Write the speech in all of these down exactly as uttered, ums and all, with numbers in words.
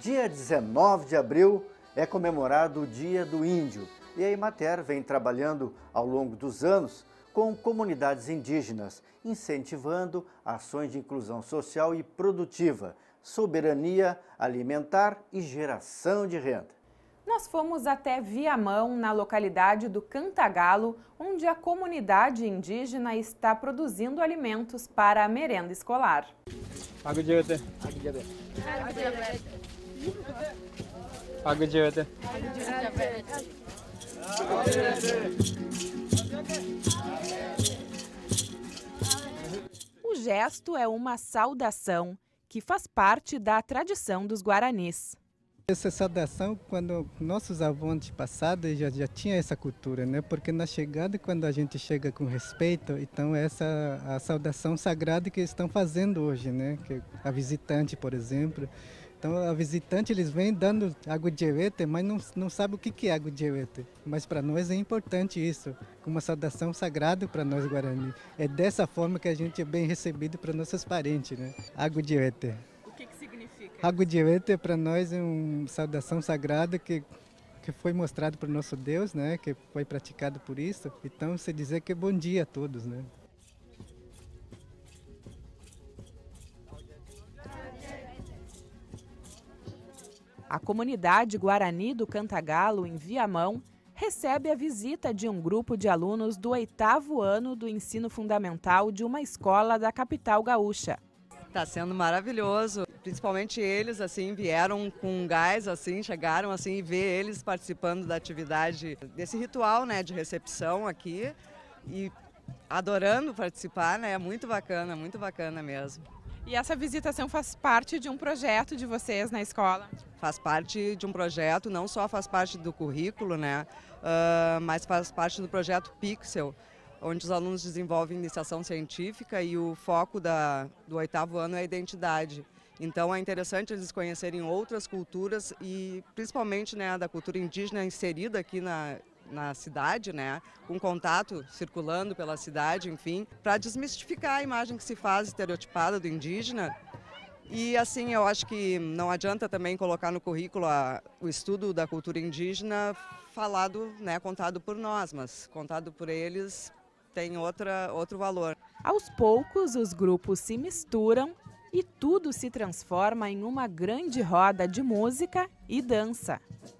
Dia dezenove de abril é comemorado o Dia do Índio e a Emater vem trabalhando ao longo dos anos com comunidades indígenas, incentivando ações de inclusão social e produtiva, soberania alimentar e geração de renda. Nós fomos até Viamão, na localidade do Cantagalo, onde a comunidade indígena está produzindo alimentos para a merenda escolar. O gesto é uma saudação que faz parte da tradição dos guaranis. Essa saudação, quando nossos avós antepassados já, já tinham essa cultura, né? Porque na chegada, quando a gente chega com respeito, então essa a saudação sagrada que estão fazendo hoje, né? Que a visitante, por exemplo. Então a visitante, eles vêm dando água de evete, mas não, não sabe o que é água de evete. Mas para nós é importante isso, uma saudação sagrada para nós Guarani. É dessa forma que a gente é bem recebido para nossos parentes, né? Água de evete. Água de evete para nós é uma saudação sagrada que, que foi mostrado por nosso Deus, né? Que foi praticado por isso. Então, você dizer que é bom dia a todos, né? A comunidade Guarani do Cantagalo, em Viamão, recebe a visita de um grupo de alunos do oitavo ano do ensino fundamental de uma escola da capital gaúcha. Está sendo maravilhoso, principalmente eles assim vieram com gás, assim chegaram assim e ver eles participando da atividade desse ritual, né, de recepção aqui e adorando participar, né, muito bacana, muito bacana mesmo. E essa visitação faz parte de um projeto de vocês na escola? Faz parte de um projeto, não só faz parte do currículo, né, uh, mas faz parte do projeto Pixel, onde os alunos desenvolvem iniciação científica e o foco da, do oitavo ano é a identidade. Então é interessante eles conhecerem outras culturas e principalmente, né, da cultura indígena inserida aqui na, na cidade, né, com contato circulando pela cidade, enfim, para desmistificar a imagem que se faz estereotipada do indígena. E assim, eu acho que não adianta também colocar no currículo a, o estudo da cultura indígena falado, né, contado por nós, mas contado por eles tem outra, outro valor. Aos poucos, os grupos se misturam e tudo se transforma em uma grande roda de música e dança.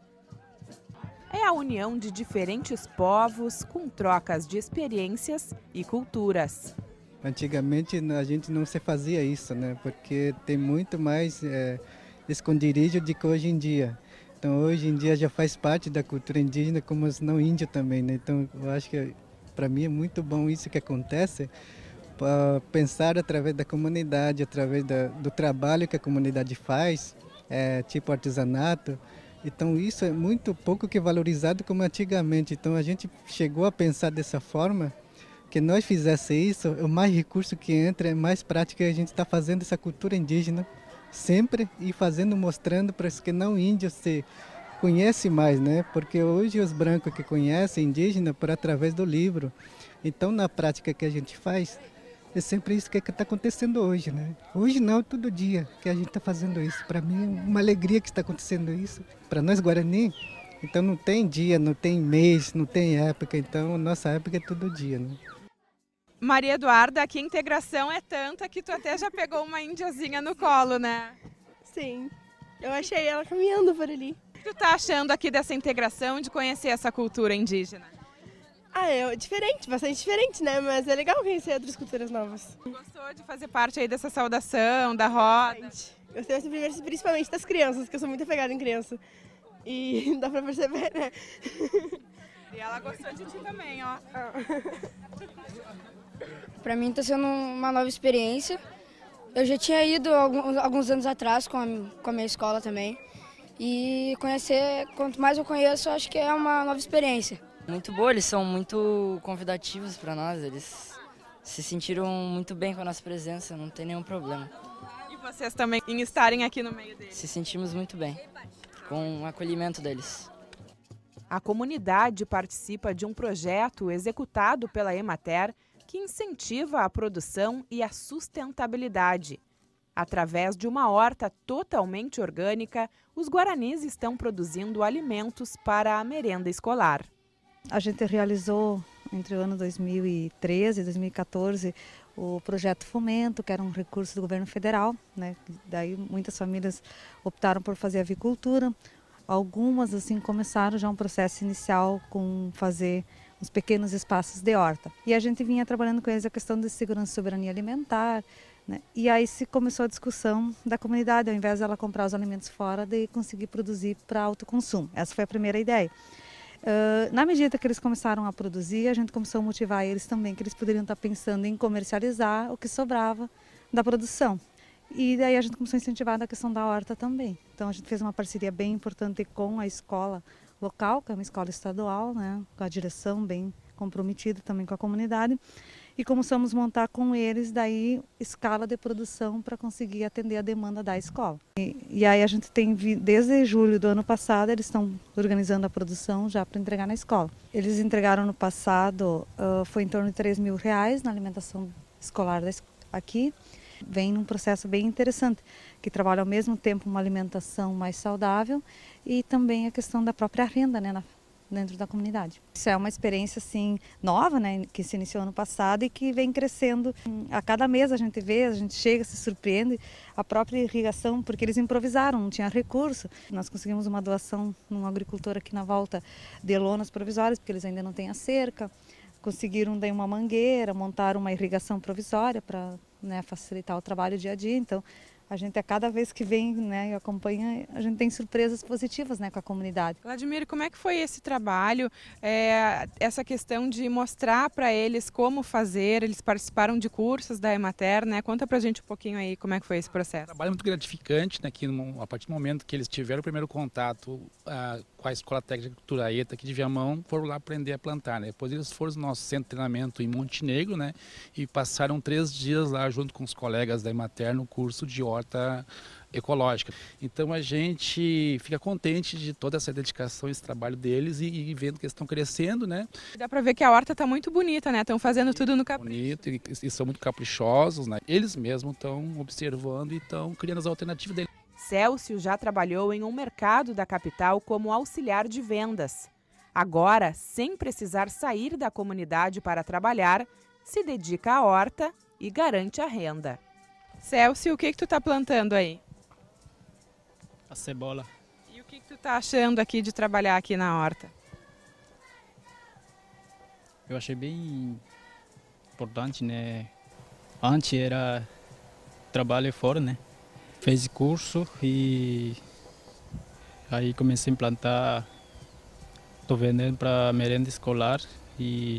É a união de diferentes povos com trocas de experiências e culturas. Antigamente a gente não se fazia isso, né? Porque tem muito mais é, esconderijo do que hoje em dia. Então hoje em dia já faz parte da cultura indígena como os não índios também, né? Então eu acho que para mim é muito bom isso que acontece, para pensar através da comunidade, através da, do trabalho que a comunidade faz, é, tipo artesanato. Então isso é muito pouco que valorizado como antigamente. Então a gente chegou a pensar dessa forma, que nós fizesse isso, o mais recurso que entra, é mais prática a gente está fazendo essa cultura indígena sempre e fazendo, mostrando para os que não índios se conhece mais, né? Porque hoje os brancos que conhecem indígena por através do livro. Então, na prática que a gente faz, é sempre isso que está acontecendo hoje, né? Hoje não, todo dia que a gente está fazendo isso. Para mim é uma alegria que está acontecendo isso. Para nós Guarani, então não tem dia, não tem mês, não tem época. Então, nossa época é todo dia, né? Maria Eduarda, aqui a integração é tanta que tu até já pegou uma índiazinha no colo, né? Sim, eu achei ela caminhando por ali. O que tu tá achando aqui dessa integração, de conhecer essa cultura indígena? Ah, é diferente, bastante diferente, né? Mas é legal conhecer outras culturas novas. Gostou de fazer parte aí dessa saudação, da roda? Gostei primeiro, principalmente das crianças, que eu sou muito apegada em criança. E dá pra perceber, né? E ela gostou de ti também, ó. Pra mim tá sendo uma nova experiência. Eu já tinha ido alguns, alguns anos atrás com a, com a minha escola também. E conhecer, quanto mais eu conheço, acho que é uma nova experiência. Muito boa, eles são muito convidativos para nós, eles se sentiram muito bem com a nossa presença, não tem nenhum problema. E vocês também em estarem aqui no meio deles? Se sentimos muito bem com o acolhimento deles. A comunidade participa de um projeto executado pela Emater que incentiva a produção e a sustentabilidade. Através de uma horta totalmente orgânica, os guaranis estão produzindo alimentos para a merenda escolar. A gente realizou entre o ano dois mil e treze e dois mil e quatorze o projeto Fomento, que era um recurso do governo federal, né? Daí muitas famílias optaram por fazer avicultura. Algumas assim começaram já um processo inicial com fazer uns pequenos espaços de horta. E a gente vinha trabalhando com eles a questão de segurança e soberania alimentar, né? E aí se começou a discussão da comunidade, ao invés dela comprar os alimentos fora, de conseguir produzir para autoconsumo. Essa foi a primeira ideia. Uh, na medida que eles começaram a produzir, a gente começou a motivar eles também, que eles poderiam estar pensando em comercializar o que sobrava da produção. E daí a gente começou a incentivar a questão da horta também. Então a gente fez uma parceria bem importante com a escola local, que é uma escola estadual, né, com a direção bem comprometida também com a comunidade. E começamos a montar com eles daí escala de produção para conseguir atender a demanda da escola. E, e aí a gente tem, desde julho do ano passado, eles estão organizando a produção já para entregar na escola. Eles entregaram no passado, uh, foi em torno de três mil reais na alimentação escolar aqui. Vem num processo bem interessante, que trabalha ao mesmo tempo uma alimentação mais saudável e também a questão da própria renda, né, na, dentro da comunidade. Isso é uma experiência assim nova, né, que se iniciou ano passado e que vem crescendo. A cada mês a gente vê, a gente chega, se surpreende, a própria irrigação, porque eles improvisaram, não tinha recurso. Nós conseguimos uma doação num agricultor aqui na volta de lonas provisórias, porque eles ainda não têm a cerca. Conseguiram daí uma mangueira, montaram uma irrigação provisória para, né, facilitar o trabalho dia a dia. Então, a gente, a cada vez que vem, né, e acompanha, a gente tem surpresas positivas, né, com a comunidade. Vladimir, como é que foi esse trabalho, é, essa questão de mostrar para eles como fazer? Eles participaram de cursos da Emater, né? Conta pra gente um pouquinho aí como é que foi esse processo. Um trabalho muito gratificante, né, que a partir do momento que eles tiveram o primeiro contato a, com a Escola Técnica de Agricultura ETA aqui de Viamão, foram lá aprender a plantar, né? Depois eles foram no nosso centro de treinamento em Montenegro, né, e passaram três dias lá junto com os colegas da Emater no curso de horta ecológica. Então a gente fica contente de toda essa dedicação, esse trabalho deles e, e vendo que eles estão crescendo, né? Dá para ver que a horta está muito bonita, né? Estão fazendo tudo no capricho. Bonito e, e são muito caprichosos, né? Eles mesmos estão observando e estão criando as alternativas deles. Célcio já trabalhou em um mercado da capital como auxiliar de vendas. Agora, sem precisar sair da comunidade para trabalhar, se dedica à horta e garante a renda. Célcio, o que que tu tá plantando aí? A cebola. E o que que tu tá achando aqui de trabalhar aqui na horta? Eu achei bem importante, né? Antes era trabalho fora, né? Fiz curso e aí comecei a plantar. Estou vendendo para merenda escolar e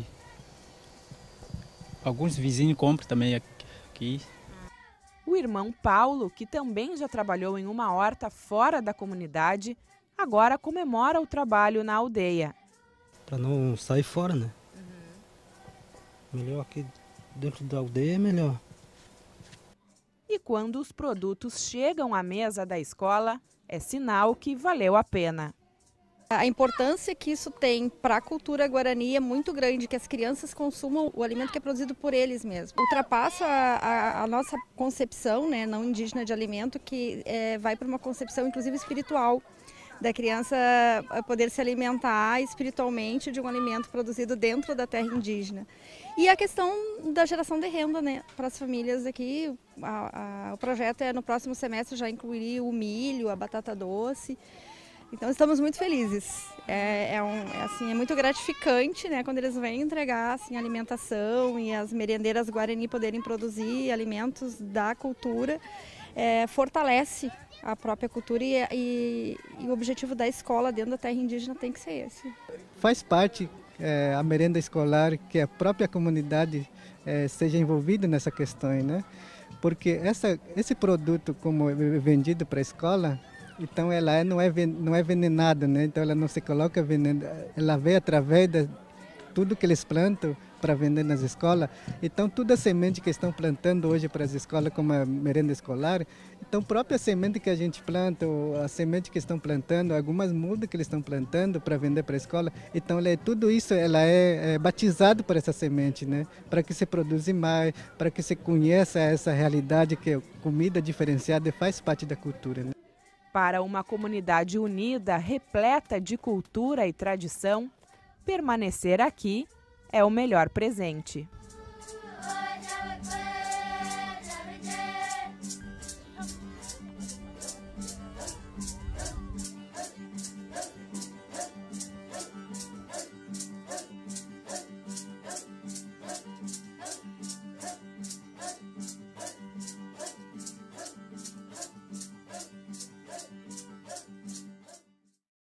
alguns vizinhos compram também aqui. O irmão Paulo, que também já trabalhou em uma horta fora da comunidade, agora comemora o trabalho na aldeia. Para não sair fora, né? Uhum. Melhor aqui dentro da aldeia é melhor. E quando os produtos chegam à mesa da escola, é sinal que valeu a pena. A importância que isso tem para a cultura guarani é muito grande, que as crianças consumam o alimento que é produzido por eles mesmos. Ultrapassa a, a, a nossa concepção, né, não indígena de alimento, que é, vai para uma concepção inclusive espiritual, da criança poder se alimentar espiritualmente de um alimento produzido dentro da terra indígena. E a questão da geração de renda, né, para as famílias aqui, a, a, o projeto é no próximo semestre já incluir o milho, a batata doce. Então estamos muito felizes, é, é, um, é, assim, é muito gratificante, né, quando eles vêm entregar assim, alimentação e as merendeiras Guarani poderem produzir alimentos da cultura, é, fortalece a própria cultura e, e, e o objetivo da escola dentro da terra indígena tem que ser esse. Faz parte é, a merenda escolar que a própria comunidade é, seja envolvida nessa questão, né? Porque essa, esse produto como é vendido para a escola, então ela não é, não é envenenada, né? Então ela não se coloca veneno, ela vem através de tudo que eles plantam para vender nas escolas. Então, toda a semente que estão plantando hoje para as escolas, como a merenda escolar, então, a própria semente que a gente planta, ou a semente que estão plantando, algumas mudas que eles estão plantando para vender para a escola, então, ela é, tudo isso ela é, é batizado por essa semente, né? Para que se produza mais, para que se conheça essa realidade que comida diferenciada faz parte da cultura, né? Para uma comunidade unida, repleta de cultura e tradição, permanecer aqui é o melhor presente.